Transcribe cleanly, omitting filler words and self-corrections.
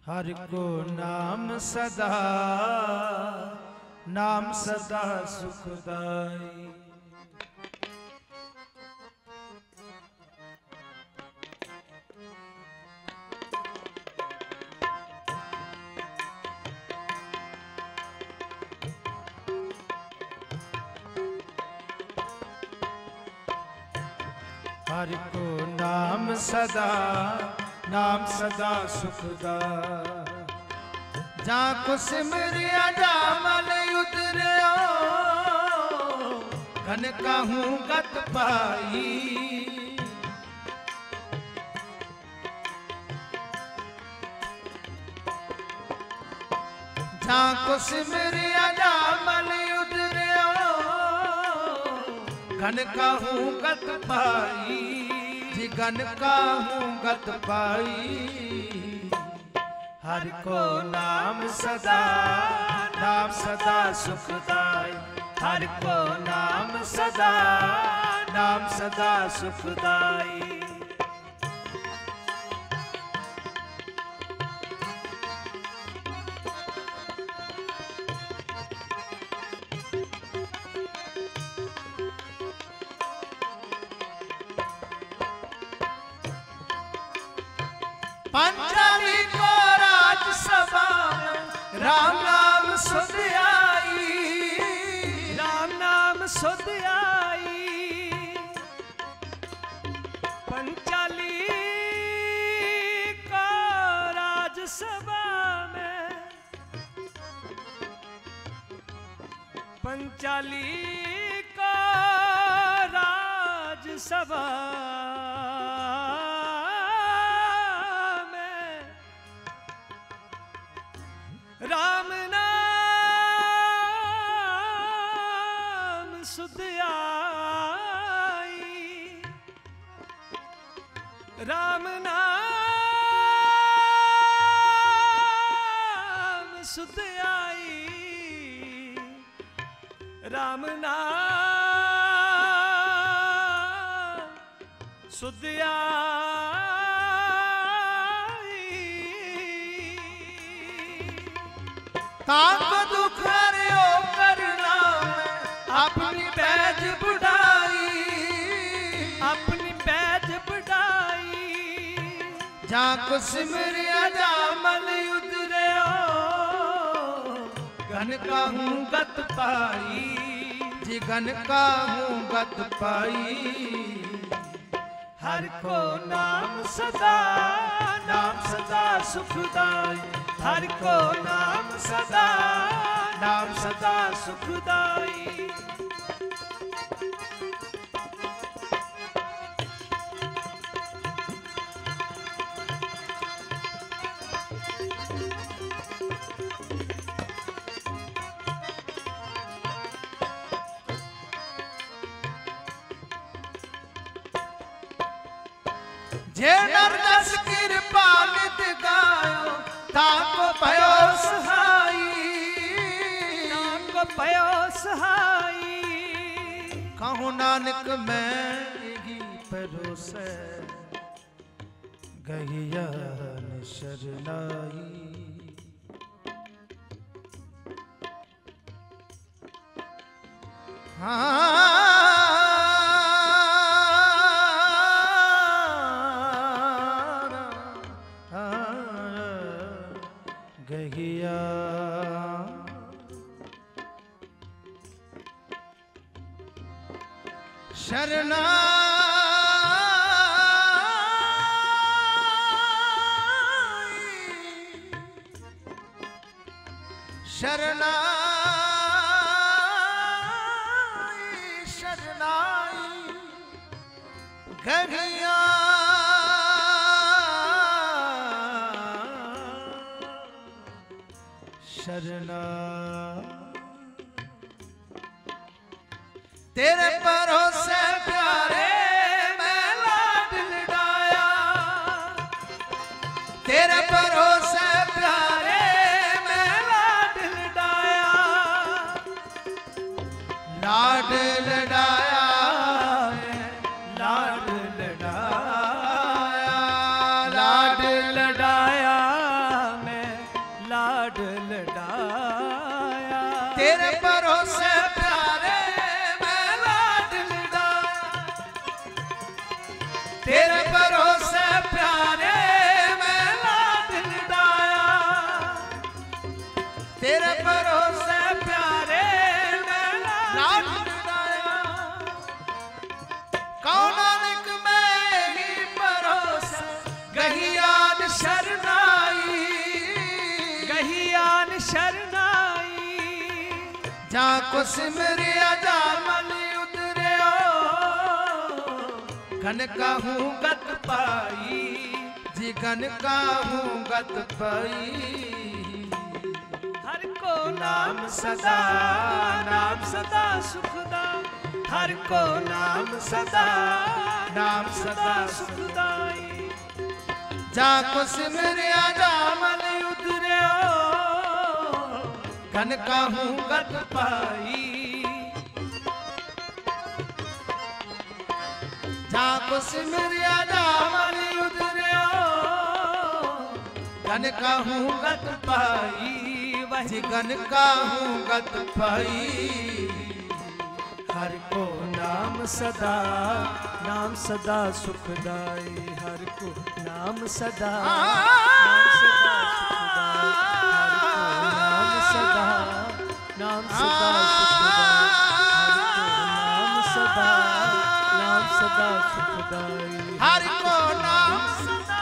हरि को नाम सदा, नाम सदा सुखदाई। हरि को नाम सदा, नाम सदा सुखदा। जाको सिमरिया जामल उतरियो, घन कहूँ गत पाई। जाको सिमरिया जामल उतरियो, घन कहूँ गत पाई। जी घन कहूँ गत पाई। हरि को नाम सदा, नाम सदा सुखदाई। हरि को नाम सदा, नाम सदा सुखदाई। पंचाली को राजसभा राम नाम सुध आई। राम नाम सुध आई। पंचाली को राजसभा में, पंचाली को राजसभा राम नाम सुध आई। राम नाम सुध आई। राम नाम सुध आई। ताको दुख हरियो करुणा में अपनी पैज बुढ़ाई। अपनी पैज बुढ़ाई। जाको सिमरिया जामल उतरियो, घन कहूँ गत पाई। जी घन कहूँ गत पाई। हरि को नाम सदा, नाम सदा सुखदाई। हरि को नाम सदा, नाम सदा सुखदाई। जे नरदस कृपा नित गायो, ताको भयो सहाई। ताको भयो सहाई। कहूँ नानक मैं ही परोसे, गहिया शरनाई। गहिया शरनाई। शरनाई शरनाई गहिया शरणा। तेरे भरोसे प्यारे मैं लाड लडाया। तेरे भरोसे प्यारे मैं लाड लडाया। लाड लडाया, लाड लडाया। लाड लडाया मैं लाड लड़ाया। तेरे भरोसे प्यारे मैं लाड लड़ाया, तेरे भरोसे प्यारे मैं लाड लड़ाया, तेरे भरोसे प्यारे मैं लाड लड़ाया। कौन नानक मैं ही भरोसा गहियान शरनाई, गहियान शरनाई। जाको सिमरिया जामन उतरियो, घन का हूँ गत पाई, जी घन का हूँ गत पाई। हर को नाम सदा, नाम सदा सुखदा। हर को नाम सदा, नाम सदा सुखदाई। जाको सिमरिया जामन उतरियो, घन का हूँ गत पाई। जाको सिमरिया जामन उतरियो, घन का हूँ गत पाई, वही घन का हूँ गत पाई। हर को नाम सदा, नाम सदा सुखदाई। हर को नाम सदा, नाम सदा सुखदाई। हर को नाम सदा, नाम सदा सुखदाई। हर को नाम सदा, नाम सदा सुखदाई। हर को नाम सदा,